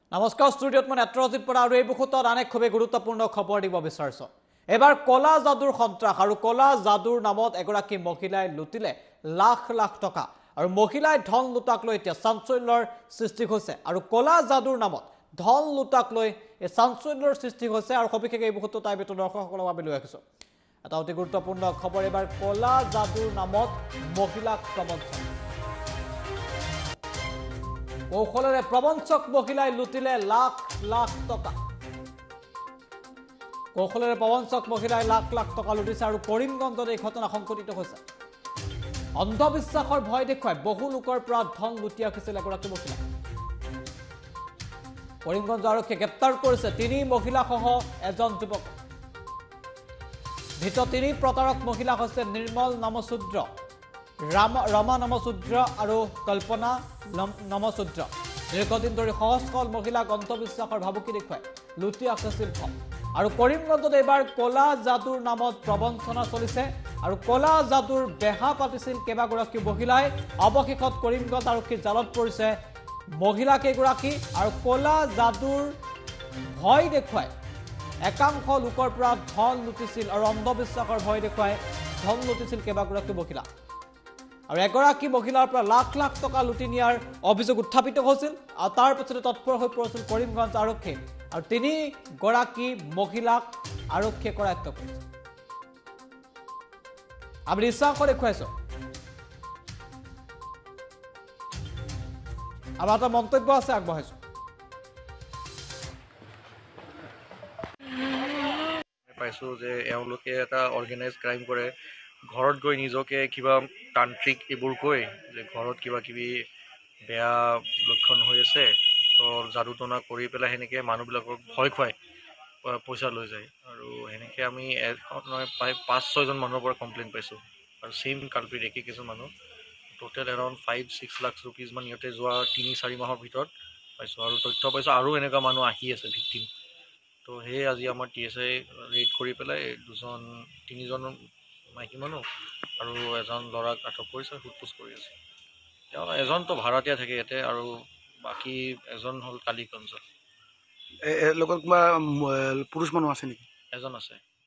নমস্কাৰ ষ্টুডিঅ'ত মই নেত্ৰজিৎ পৰা আৰু এই মুহূৰ্তত আন এক খুবেই গুৰুত্বপূৰ্ণ খবৰ দিব বিচাৰিছোঁ। এবাৰ কলা যাদুৰ সন্ত্ৰাস আৰু কলা যাদুৰ নামত এগৰাকী মহিলাই লুটিলে লাখ লাখ টকা আৰু মহিলাই ধন লুটাক লৈ এতিয়া চাঞ্চল্যৰ সৃষ্টি হৈছে আৰু কলা যাদুৰ নামত ধন লুটাক লৈ এই চাঞ্চল্যৰ সৃষ্টি হৈছে আৰু সবিশেষ এই মুহূৰ্তত তাই ভিতৰত দৰ্শকসকলৰ বাবে লৈ আহিছোঁ এটা অতি গুৰুত্বপূৰ্ণ খবৰ। এবাৰ কলা যাদুৰ নামত মহিলাক প্ৰবঞ্চনা, কৌশলেৰে প্ৰবঞ্চক মহিলাই লুটিলে লাখ লাখ টকা। কৌশলেৰে প্ৰবঞ্চক মহিলাই লাখ লাখ টকা লুটিছে আৰু কৰিমগঞ্জত এই ঘটনা সংঘটিত হৈছে। অন্ধবিশ্বাসৰ ভয় দেখুৱাই বহু লোকৰ পৰা ধন লুটি ৰাখিছিল এগৰাকী মহিলা। কৰিমগঞ্জ আৰক্ষীয়ে গ্ৰেপ্তাৰ কৰিছে 3 মহিলাসহ এজন যুৱক। ভিতৰত 3 প্ৰতাৰক মহিলা হৈছে নিৰ্মল নমশূদ্ৰ, ৰমা নমশূদ্ৰ আৰু কল্পনা নমশূদ্ৰ। দীৰ্ঘদিন ধৰি সহজ সৰল মহিলাক অন্ধবিশ্বাসৰ ভাবুকি দেখুৱাই লুটি ৰাখিছিল ধন। আৰু কৰিমগঞ্জত এইবাৰ কলা যাদুৰ নামত প্ৰবঞ্চনা চলিছে আৰু কলা যাদুৰ বেহা পাতিছিল কেইবাগৰাকী মহিলাই। অৱশেষত কৰিমগঞ্জ আৰক্ষীৰ জালত পৰিছে মহিলা কেইগৰাকী আৰু কলা যাদুৰ ভয় দেখুৱাই একাংশ লোকৰ পৰা ধন লুটিছিল আৰু অন্ধবিশ্বাসৰ ভয় দেখুৱাই ধন লুটিছিল কেইবাগৰাকী মহিলা। আৰু এগৰাকী মহিলাৰ পৰা লাখ লাখ টকা লুটি নিয়াৰ অভিযোগ উত্থাপিত হৈছিল আৰু তাৰ পিছতে তৎপৰ হৈ পৰিছিল কৰিমগঞ্জ আৰক্ষী আৰু 3 গৰাকী মহিলাক আৰক্ষীয়ে কৰায়ত্ব কৰিছে। আমি দৃশ্যাংশ দেখুৱাইছো। আমাৰ এটা মন্তব্য আছে, আগবঢ়াইছো। পাইছো যে এওঁলোকে এটা অৰ্গেনাইজ ক্ৰাইম কৰে, ঘৰত গৈ নিজকে কিবা তান্ত্ৰিক এইবোৰ কৈ যে ঘৰত কিবা কিবি বেয়া লক্ষণ হৈ আছে, তো যাদু টনা কৰি পেলাই সেনেকৈ মানুহবিলাকক ভয় খুৱাই পইচা লৈ যায়। আৰু সেনেকৈ আমি প্ৰায় 5-6জন মানুহৰ পৰা কমপ্লেইন পাইছোঁ আৰু ছেইম কালপ্ৰিট একেই কিছু মানুহ। টোটেল এৰাউণ্ড 5-6 লাখ ৰুপিজমান সিহঁতে যোৱা 3-4 মাহৰ ভিতৰত পাইছোঁ আৰু তথ্য পাইছোঁ আৰু এনেকুৱা মানুহ আহি আছে ভিক্টিম। তো সেয়ে আজি আমাৰ TSI ৰেড কৰি পেলাই 3জন মাইকী মানুহ আৰু এজন ল'ৰাক আটক কৰিছে, সোধপোছ কৰি আছে। তেওঁ এজনতো ভাড়াতীয়া থাকে ইয়াতে আৰু বাকী এজন হ'ল কালিগঞ্জত। লগত কিবা পুৰুষ মানুহ আছে নেকি? এজন আছে।